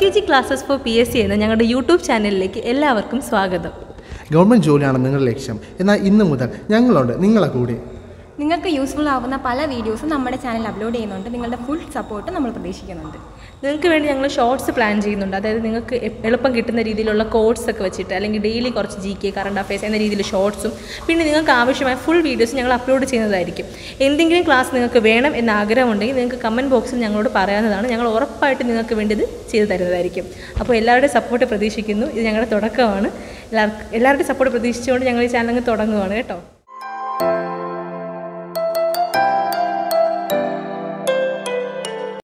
LKG classes four PSC എന്ന ഞങ്ങളുടെ YouTube ചാനലിലേക്ക് എല്ലാവർക്കും സ്വാഗതം. ഗവൺമെൻറ് ജോലിയാണ് നിങ്ങളുടെ ലക്ഷ്യം. എന്നാൽ ഇന്ന് മുതൽ ഞങ്ങളുണ്ട് നിങ്ങളെ കൂടി. നിങ്ങൾക്ക് യൂസ്ഫുൾ ആവുന്ന പല വീഡിയോസും നമ്മുടെ ചാനൽ അപ്ലോഡ് ചെയ്യുന്നുണ്ട്. നിങ്ങളുടെ ഫുൾ സപ്പോർട്ട് നമ്മൾ പ്രതീക്ഷിക്കുന്നുണ്ട്. നിങ്ങൾക്ക് വേണ്ടി ഞങ്ങൾ ഷോർട്സ് പ്ലാൻ ചെയ്യുന്നുണ്ട്. അതായത് നിങ്ങൾക്ക് എളുപ്പം കിട്ടുന്ന രീതിയിലുള്ള കോഡ്സ് ഒക്കെ വെച്ചിട്ട് അല്ലെങ്കിൽ ഡെയിലി കുറച്ച് GK കറണ്ട് അഫയേഴ്സ് എന്ന രീതിയിൽ ഷോർട്സും പിന്നെ നിങ്ങൾക്ക് ആവശ്യമായ ഫുൾ വീഡിയോസ് ഞങ്ങൾ അപ്ലോഡ് ചെയ്യുന്നതായിരിക്കും. എന്തെങ്കിലും ക്ലാസ് നിങ്ങൾക്ക് വേണം എന്ന ആഗ്രഹമുണ്ടെങ്കിൽ നിങ്ങൾക്ക് കമൻറ്റ് ബോക്സിൽ ഞങ്ങളോട് പറയാവുന്നതാണ്. ഞങ്ങൾ ഉറപ്പായിട്ട് നിങ്ങൾക്ക് വേണ്ടി ഇത് ചെയ്തു തരുന്നതായിരിക്കും. അപ്പോൾ എല്ലാവരുടെയും സപ്പോർട്ട് പ്രതീക്ഷിക്കുന്നു. ഇത് ഞങ്ങളുടെ തുടക്കമാണ്. എല്ലാവരുടെയും സപ്പോർട്ട് പ്രതീക്ഷിച്ചുകൊണ്ട് ഞങ്ങൾ ഈ ചാനൽ തുടങ്ങുകയാണ് കേട്ടോ.